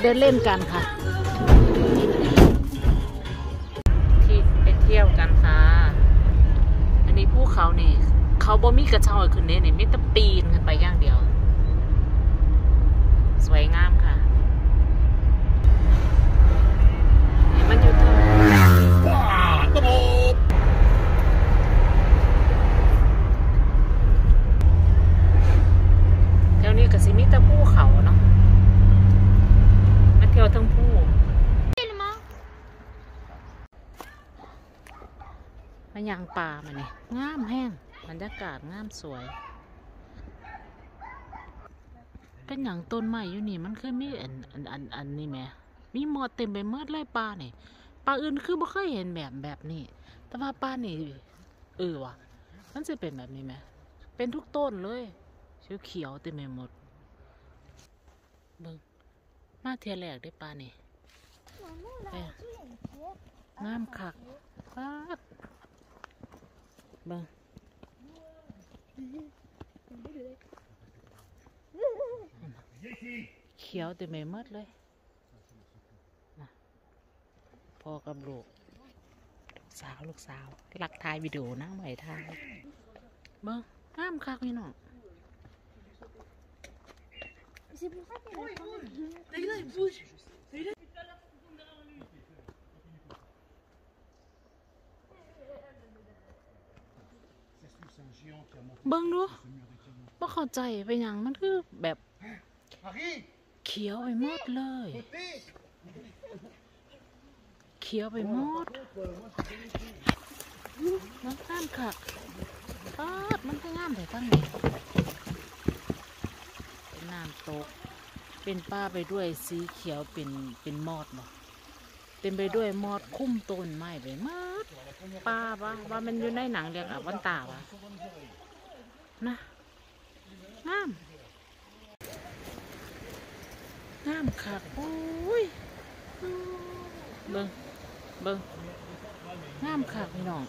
เดินเล่นกันค่ะที่ไปเที่ยวกันค่ะอันนี้ภูเขานี่เขาบ่มีกระเช้าขึ้นเนี่ยมีแต่ปีนขึ้นไปอย่างเดียวสวยงามค่ะนี่มันอยู่ตรงแถวนี้ก็สิมีแต่ภูเขาเนาะมาเที่ยวทั้งภูมายางป่ามาเนี่ยงามแห้งบรรยากาศงามสวยเป็นอย่างต้นไม้อยู่นี่มันเคยมีอันนี่ไหมมีหมอดเต็มไปหมดเลยป่านี่ป่าอื่นคือไม่เคยเห็นแบบนี้แต่ว่าป่านี่ว่ะมันจะเป็นแบบนี้ไหมเป็นทุกต้นเลยเขียวเต็มไปหมดเบิ่งมาเทียแรกได้ป่านี่งามคักป่าเบิ่งเขียวเต็มไปหมดเลยพ่อกับลูกสาวหลักถ่ายวิดีโอนะไหวถ่ายเบิ่งงามคักพี่น้องเบิ่งดูบ่เข้าใจไปอย่างมันคือแบบเขียวไปหมดเลยเขียวไปหมดมันงามคักมันก็งามแต่ตั้งนี้เป็นน้ำตกเป็นป่าไปด้วยสีเขียวเป็นมอดบ่เต็มไปด้วยมอดคุ้มต้นไม้ไปหมดป่าว่ามันอยู่ในหนังเรียกวันตาวะนะงามคักโอ้ยเบิ่งงามคักพี่น้อง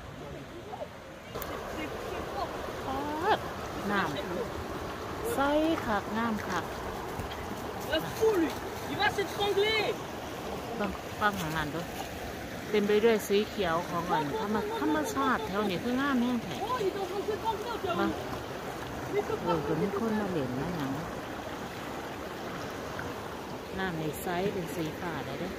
น้ำใสคักงามคักฟังของนั้นด้วยเต็มไปด้วยสีเขียวของมันธรรมชาติแถวนี้คืองามแห้งแท้ก็มีคนมาเล่นนะหนังน้ำในไซส์เป็นสีฟ้าเลยเด้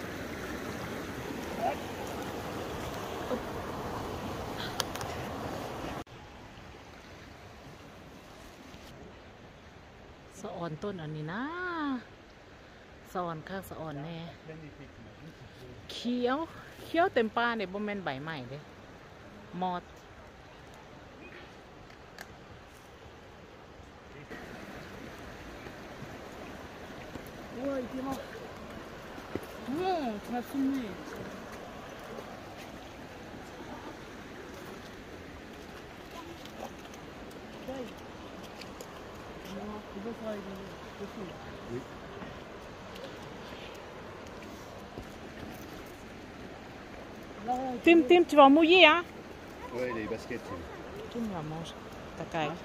สะออนต้นอันนี้นะสะออนข้างสะออนแน่เขียวเต็มป่าเนี่ยบ่แม่นใบใหม่เลยมอดOuais, il est mort. Ouais, tu m'as filmé. Tim, tu vas mouiller, hein? Ouais, les baskets. Tim va manger ta caille.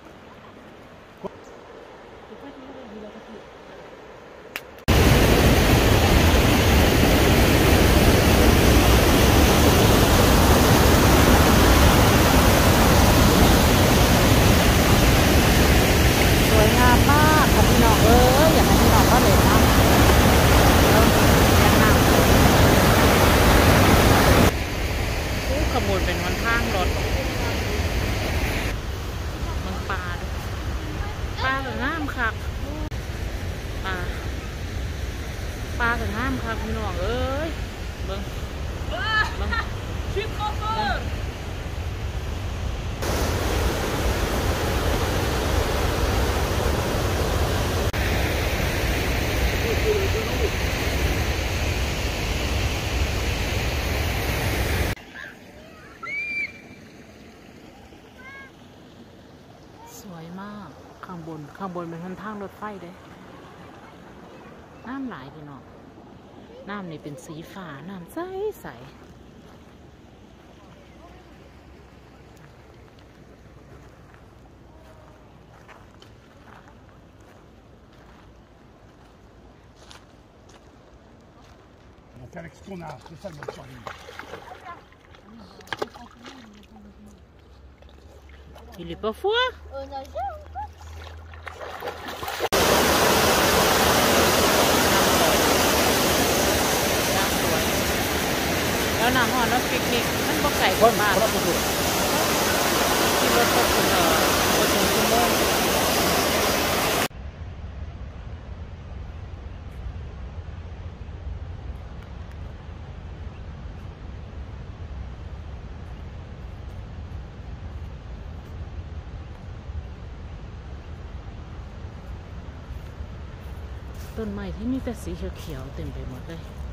ขบวนเป็นวันทางรถมันปลากับง่ามคักปลากับง่ามคักพี่น้องเอ้ยเบิ่งชิปคอฟเฟอร์สวยมากข้างบนเป็นทางรถไฟเด้น้ำไหลพี่น้องน้ำนี่เป็นสีฟ้าน้ำใส avec ce qu'on a, c'est ça notre survie. Il est pas fou, hein? On a déjà ou pas? แล้วน้ำหอนแล้วปิกนิกมันบ่ไก่กว่าบ้านที่รถก็ถึงก็ถึงชั่วโมงต้นไม้ที่มีแต่สีเขียวๆเต็มไปหมดเลย